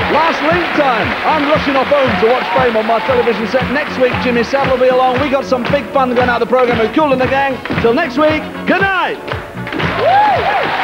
Last link time. I'm rushing off home to watch Fame on my television set. Next week, Jimmy Savile will be along. We got some big fun going out of the programme with Kool and the Gang. Till next week, good night. Woo!